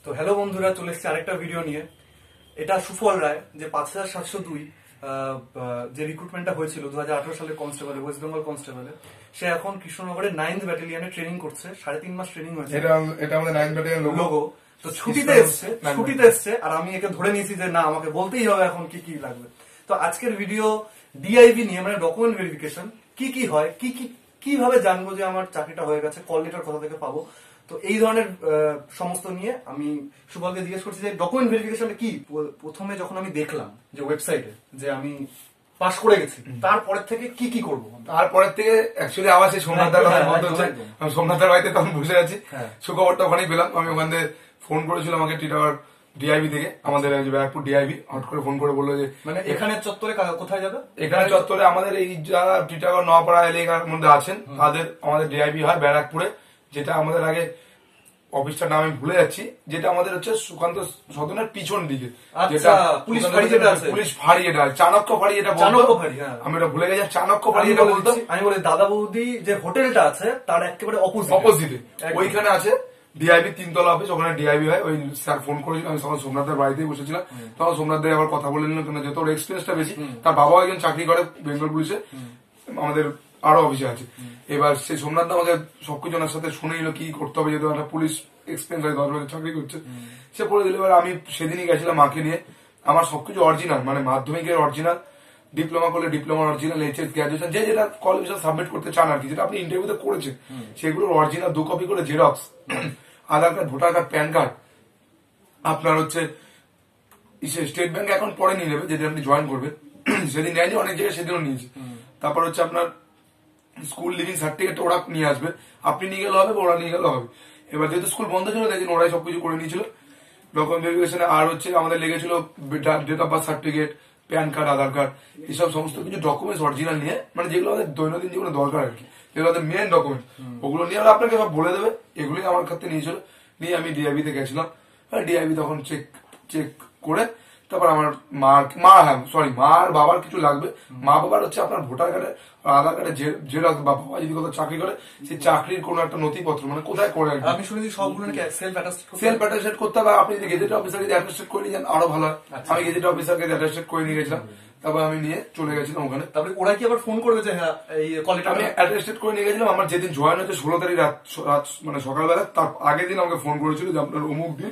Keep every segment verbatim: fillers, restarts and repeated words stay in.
তো হ্যালো বন্ধুরা, চলে এসেছি আরেকটা ভিডিও নিয়ে। এটা সুফল রায় যে পাঁচ হাজার সাতশো দুই যে রিক্রুটমেন্টটা হয়েছিল দু হাজার আঠারো সালের কনস্টেবলে, ওয়েস্ট বেঙ্গল কনস্টেবলে, সে এখন কৃষ্ণনগরের নাইন্থ ব্যাটালিয়নে ট্রেনিং করছে। সাড়ে তিন মাস ট্রেনিং হয়েছে। এটা আমাদের নাইন্থ ব্যাটালিয়ন লোগো। তো ছুটিতে এসছে ছুটিতে এসছে আর আমি একে ধরে নিয়েছি যে না, আমাকে বলতেই হবে এখন কি কি লাগবে। তো আজকের ভিডিও ডিআইভি নিয়ে, মানে ডকুমেন্ট ভেরিফিকেশন কি কি হয়, কি কি কিভাবে জানবো যে আমার চাকরিটা হয়ে গেছে, কল লেটার কোথা থেকে পাবো, তো এই ধরনের সমস্ত নিয়ে আমি সুবলকে জিজ্ঞেস করছি যে ডকুমেন্ট ভেরিফিকেশন কি। প্রথমে যখন আমি দেখলাম যে ওয়েবসাইটে যে আমি পাস করে গেছি, তারপরের থেকে কি কি করবো, তারপরের থেকে অ্যাকচুয়ালি আবার সেই সোমনাথদার কথা মনে হচ্ছে। আমি সোমনাথদার বাড়িতে তখন বসে আছি, সুখবরটা ওখানেই পেলাম। আমি ওখান থেকে ফোন করেছিল আমাকে টিটাগড় ডিআইবি থেকে, আমাদের ব্যারাকপুর ডিআইবি হট করে ফোন করে বললো যে মানে এখানে চত্বরে কোথায় যাবে, এখানে চত্বরে আমাদের এই যারা টিটাগড় নপাড়া এলাকার মধ্যে আছেন তাদের আমাদের ডিআইবি হয় ব্যারাকপুরে, যেটা আমাদের আগে অফিসটার নাম আমি ভুলে যাচ্ছি, যেটা আমাদের হচ্ছে সুকান্ত সদনের পিছন দিকে, যেটা পুলিশ ফাঁড়ি, যেটা আছে পুলিশ ফাঁড়ি, যেটা চাণক্য ফাঁড়ি, যেটা চাণক্য ফাঁড়ি, আমি এটা ভুলে গেছি, চাণক্য ফাঁড়ি এটা বলতাম। আমি বলি দাদা বৌদি যে হোটেলটা আছে তার একেবারে অপোজিট অপোজিটে ওইখানে আছে ডিআইবি তিনতলা অফিস, ওখানে ডিআইবি হয়। ওই স্যার ফোন করেছিল, আমি তখন সোমনাথদের বাড়িতেই বসেছিলাম। তখন সোমনাথদের আবার কথা বলে নিলাম, কেন যেহেতু ওর এক্সপিরিয়েন্সটা বেশি, তার বাবাও একজন চাকরি করে বেঙ্গল পুলিশে, আমাদের আরো অফিসে আছে। এবার সেই সোমনাথ আমাকে সবকিছু ওনার সাথে শুনে নিল কি করতে হবে, যেহেতু একটা পুলিশ এক্সপিরিয়েন্স হয়, দশ বছর চাকরি করছে, সে পড়ে দিল। এবার আমি সেদিনই গেছিলাম মাকে নিয়ে, আমার সবকিছু অরিজিনাল, মানে মাধ্যমিকের অরিজিনাল, ডিপ্লোমা করলে ডিপ্লোমার অরিজিনাল, এইচএস গ্রাজুয়েশন যে যেটা কোয়ালিফিকেশন সাবমিট করতে চান আর কি, যেটা আপনি ইন্টারভিউতে করেছেন সেগুলোর অরিজিনাল দু কপি করে xerox, Aadhaar card, voter card, PAN card, আপনার হচ্ছে স্টেট ব্যাংক অ্যাকাউন্ট পরে নিয়ে নেবে, যেদিন আপনি জয়েন করবেন। সেদিন নেয়নি, অনেক জায়গায় সেদিনও নিয়েছে। তারপর হচ্ছে আপনার স্কুল লিভিং সার্টিফিকেট ওরা নিয়ে আসবে, আপনি নিয়ে গেলে হবে, ওরা নিয়ে গেলে হবে। এবার যেহেতু স্কুল বন্ধ ছিল, তাই জন্য ওরাই সবকিছু করে নিয়েছিল ডকুমেন্ট ভেরিফিকেশনে। আর হচ্ছে আমাদের লেগেছিল date of birth certificate, PAN card, Aadhaar card, এইসব সমস্ত কিছু ডকুমেন্টস অরিজিনাল নিয়ে, মানে যেগুলো আমাদের দৈনন্দিন জীবনে দরকার আর কি, যেগুলো আমাদের মেন ডকুমেন্ট, ওগুলো নিয়ে ওরা আপনাকে সব বলে দেবে। এগুলোই আমার ক্ষেত্রে নিয়েছিল। নিয়ে আমি ডিআইবি তে গেছিলাম, ডিআইবি তখন চেক চেক করে তারপর আমার মা মা হ্যাঁ সরি মা আর বাবার কিছু লাগবে। মা বাবার হচ্ছে আপনার ভোটার কার্ডের, আধার কার্ডের জেরক্স, বা বাবা যদি কোথাও চাকরি করে সেই চাকরির কোনো একটা নথিপত্র, মানে কোথায় করে। আমি শুনেছি সবগুলো সেলফ অ্যাটাস্টেড করতে হবে। আপনি যদি গেজেট অফিসারকে অ্যাটাস্টেড করে নিয়ে যান আরো ভালো হয়। আমি গেজেট অফিসারকে অ্যাটাস্টেড করে নিয়ে গেছিলাম, তারপর আমি নিয়ে চলে গেছিলাম ওখানে। তারপরে ওরা কি আবার ফোন করবে যে হ্যাঁ এই কলটা আমি অ্যাটাস্টেড করে নিয়ে গেছিলাম। আমার যেদিন জয়েন হচ্ছে ষোলো তারিখ রাত, মানে সকালবেলা, তার আগের দিন আমাকে ফোন করেছিল যে আপনার অমুক দিন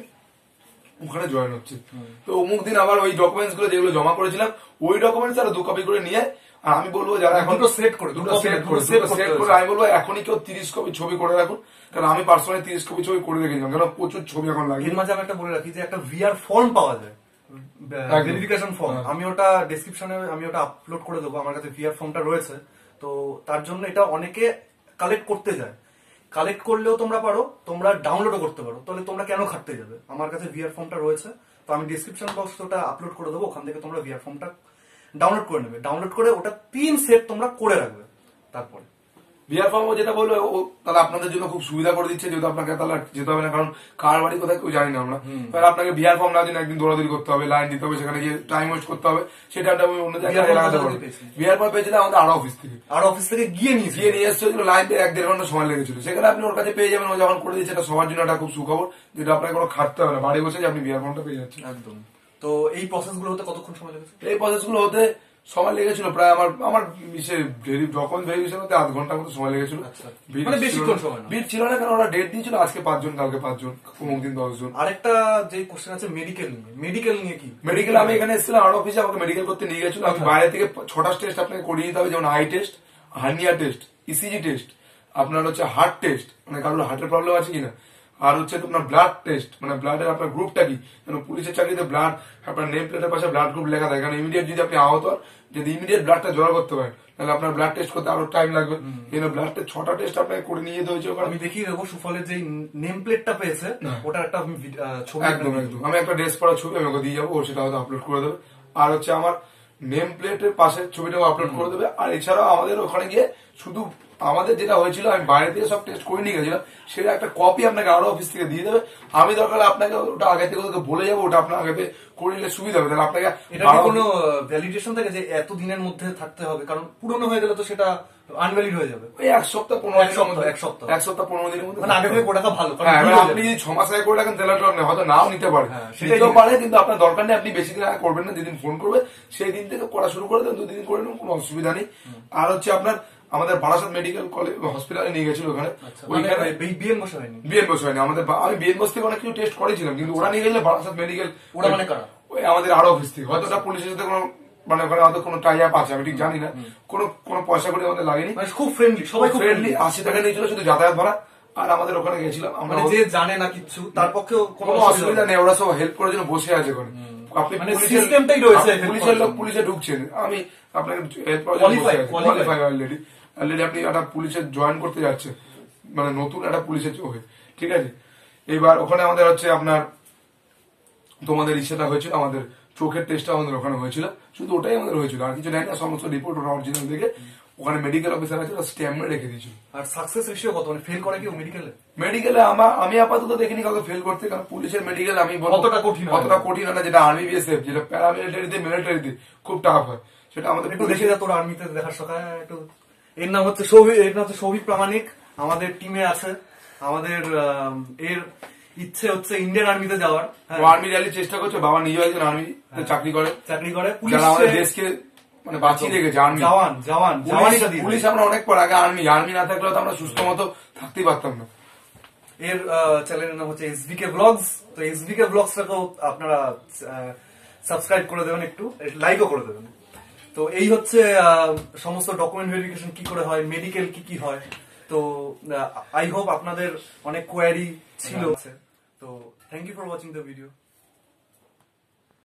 ওখানে জয়েন হচ্ছে। তো অমুক দিন আবার ওই ডকুমেন্টস গুলো যেগুলো জমা করেছিলাম, ওই ডকুমেন্টস আরো দু কপি করে নিয়ে, আর আমি বলবো যারা এখন সেট করে দুটো সেট করে সেট করে আমি বলবো এখনই কেউ তিরিশ কপি ছবি করে রাখুন, কারণ আমি পার্সোনালি তিরিশ কপি ছবি করে রেখেছিলাম, কারণ প্রচুর ছবি এখন লাগে। এর মাঝে আমি একটা বলে রাখি যে একটা ভিআর ফর্ম পাওয়া যায়, ভেরিফিকেশন ফর্ম। আমি ওটা ডেসক্রিপশনে আমি ওটা আপলোড করে দেবো, আমার কাছে ভিআর ফর্মটা রয়েছে। তো তার জন্য এটা অনেকে কালেক্ট করতে যায়, কালেক্ট করলেও তোমরা পারো, তোমরা ডাউনলোডও করতে পারো। তাহলে তোমরা কেন খাটতে যাবে, আমার কাছে ভিআর ফর্মটা রয়েছে, তো আমি ডিসক্রিপশন বক্সে ওটা আপলোড করে দেবো, ওখান থেকে তোমরা ভিআর ফর্মটা ডাউনলোড করে নেবে। ডাউনলোড করে ওটা তিন সেট তোমরা করে রাখবে। তারপরে ভিআর ফর্ম যেটা বললো তাহলে আপনাদের জন্য খুব সুবিধা করে দিচ্ছে, যেহেতু আপনাকে তাহলে যেতে হবে না, কারণ কার বাড়ি কোথায় কেউ জানি না আমরা। তাহলে আপনাকে ভিআর ফর্ম না দিন একদিন দৌড়াদৌড়ি করতে হবে, লাইন দিতে হবে, সেখানে গিয়ে টাইম ওয়েস্ট করতে হবে, সেটা আমি অন্য জায়গায় লাগাতে পারবো। ভিআর ফর্ম পেয়েছিলাম আমাদের আরো অফিস থেকে, আরো অফিস থেকে গিয়ে নিয়ে গিয়ে নিয়ে এসেছিল, লাইন দিয়ে এক দেড় ঘন্টা সময় লেগেছিল। সেখানে আপনি ওর কাছে পেয়ে যাবেন, ও যখন করে দিচ্ছে, এটা সবার জন্য একটা খুব সুখবর, যেটা আপনাকে কোনো খাটতে হবে না, বাড়ি বসে যে আপনি ভিআর ফর্মটা পেয়ে যাচ্ছেন। একদম। তো এই প্রসেস গুলো হতে কতক্ষণ সময় লেগেছে? এই প্রসেস গুলো হতে সময় লেগেছিল প্রায় আমার আমার ডকুমেন্ট ভেরিফিকেশন হতে আধ ঘন্টার মতো সময় লেগেছিল। মানে বেশিক্ষণ সময় না, ভিড় ছিল না, কারণ ওরা ডেট দিয়েছিল আজকে পাঁচজন, কালকে পাঁচজন, অমুক দিন দশজন। আরেকটা যে কোশ্চেন আছে মেডিকেল নিয়ে, মেডিকেল নিয়ে কি? মেডিকেল আমি এখানে এসেছিলাম আর অফিসে, আমাকে মেডিকেল করতে নিয়ে গেছিল। আমি বাইরে থেকে ছটা টেস্ট আপনাকে করিয়ে দিতে হবে, যেমন eye test, hernia test, ECG test, আপনার হচ্ছে হার্ট টেস্ট, মানে কারোর হার্টের প্রবলেম আছে কিনা, আর হচ্ছে আপনার ব্লাড টেস্ট, মানে ব্লাডের আপনার গ্রুপটা কি, কারণ পুলিশের চাকরিতে ব্লাড আপনার নেম প্লেটের পাশে ব্লাড গ্রুপ লেখা থাকে, কারণ ইমিডিয়েট যদি আপনি আহত হন, যদি ইমিডিয়েট ব্লাডটা জোগাড় করতে পারেন, তাহলে আপনার ব্লাড টেস্ট করতে আরো টাইম লাগবে। এই ব্লাড টেস্ট ছটা টেস্ট আপনাকে করে নিয়ে যেতে হয়েছে। আমি দেখিয়ে দেবো সুফলের যে নেম প্লেটটা পেয়েছে, ওটা একটা ছবি, একদম একদম আমি একটা ড্রেস পরা ছবি আমি ওকে দিয়ে যাবো, সেটা হয়তো আপলোড করে দেবে। আর হচ্ছে আমার নেম প্লেটের পাশের ছবিটাও আপলোড করে দেবে। আর এছাড়াও আমাদের ওখানে গিয়ে শুধু আমাদের যেটা হয়েছিল আমি বাইরে থেকে সব টেস্ট করে নিয়ে গেছিলাম, সেটা একটা কপি আপনাকে আরো অফিস থেকে দিয়ে দেবে। আমি দরকার আপনাকে ওটা আগে থেকে ওদেরকে বলে যাবো, ওটা আপনার আগে করে নিলে সুবিধা হবে। তাহলে আপনাকে এটা কোনো ভ্যালিডেশন থাকে যে এত দিনের মধ্যে থাকতে হবে, কারণ পুরনো হয়ে গেলে তো সেটা আনভ্যালিড হয়ে যাবে। ওই এক সপ্তাহ পনেরো এক সপ্তাহ এক সপ্তাহ এক সপ্তাহ পনেরো দিনের মধ্যে, মানে আগে থেকে করে রাখা ভালো। হ্যাঁ, আপনি যদি ছ মাস আগে করে রাখেন তাহলে হয়তো নাও নিতে পারে, নিতেও পারে, কিন্তু আপনার দরকার নেই। আপনি বেশি দিন আগে করবেন না, যেদিন ফোন করবে সেই দিন থেকে করা শুরু করে দেন, দুদিন করে নেন, কোনো অসুবিধা নেই। আর হচ্ছে আপনার আমাদের বারাসাত মেডিকেল কলেজ হসপিটালে নিয়ে গেছিল, ওখানে ওইখানে বিএন বসে হয়নি, বিএন বসে হয়নি আমাদের। আমি বিএন বস থেকে অনেক কিছু টেস্ট করেছিলাম, কিন্তু ওরা নিয়ে গেলে বারাসাত মেডিকেল, ওরা মানে কারা ওই আমাদের আরো অফিস থেকে, হয়তো ওটা পুলিশের সাথে কোনো মানে ওখানে হয়তো কোনো টাই আপ আছে, আমি ঠিক জানি না, কোনো কোনো পয়সা করে আমাদের লাগেনি, খুব ফ্রেন্ডলি, সবাই খুব ফ্রেন্ডলি। আশি টাকা নিয়েছিল শুধু যাতায়াত ভাড়া, আর আমাদের ওখানে গেছিলাম আমরা, যে জানে না কিছু তার পক্ষেও কোনো অসুবিধা নেই, ওরা সব হেল্প করার জন্য বসে আছে ওখানে। আপনি সিস্টেমটাই রয়েছে, পুলিশের লোক পুলিশে ঢুকছেন, আমি আপনাকে হেল্প করার জন্য বসে আছি, কোয়ালিফাই অলরেডি অলরেডি আপনি একটা পুলিশে জয়েন করতে যাচ্ছে, মানে নতুন একটা পুলিশের চোখে, ঠিক আছে। এবার ওখানে আমাদের হচ্ছে আপনার তোমাদের ইচ্ছেটা হয়েছিল, আমাদের চোখের টেস্টটা আমাদের ওখানে হয়েছিল, শুধু ওটাই আমাদের হয়েছিল, আর কিছু নেই না। সমস্ত রিপোর্ট ওরা অরিজিনাল দেখে ওখানে মেডিকেল অফিসার আছে, স্ট্যাম্প রেখে দিয়েছিল। আর সাকসেস রেশিও কত, মানে ফেল করে কি মেডিকেলে? মেডিকেলে আমার আমি আপাতত দেখিনি কাউকে ফেল করতে, কারণ পুলিশের মেডিকেল আমি কতটা কঠিন কতটা কঠিন হয় না, যেটা আর্মি বিএসএফ, যেটা প্যারামিলিটারিতে মিলিটারিতে খুব টাফ হয়, সেটা আমাদের একটু দেখে যা। তোর আর্মিতে দেখার সকাল একটু। এর নাম হচ্ছে সৌভিক, এর নাম হচ্ছে সৌভিক প্রামাণিক, আমাদের টিমে আছে। আমাদের এর ইচ্ছে হচ্ছে ইন্ডিয়ান আর্মিতে যাওয়ার, আর্মি র্যালি চেষ্টা করছে। বাবা নিজেও একজন আর্মি চাকরি করে চাকরি করে যারা আমাদের দেশকে মানে বাঁচিয়ে রেখেছে, আর্মি জওয়ান জওয়ান জওয়ানিটা দিয়ে। পুলিশ আমরা অনেক পর, আগে আর্মি আর্মি না থাকলে তো আমরা সুস্থ মতো থাকতেই পারতাম না। এর চ্যানেলের নাম হচ্ছে এসভিকে ব্লগস, তো এসভিকে ব্লগসটাকেও আপনারা সাবস্ক্রাইব করে দেবেন, একটু লাইকও করে দেবেন। তো এই হচ্ছে সমস্ত ডকুমেন্ট ভেরিফিকেশন কি করে হয়, মেডিকেল কি কি হয়। তো আই হোপ আপনাদের অনেক কোয়ারি ছিল। তো thank you for watching the video.